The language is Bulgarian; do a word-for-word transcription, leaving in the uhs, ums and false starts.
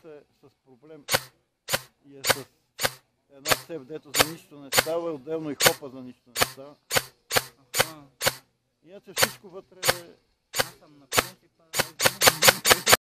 е с проблем и е с една цев, дето за нищо не става, отделно и хопа за нищо не става. Аха. Иначе всичко вътре е... Аз съм на принципа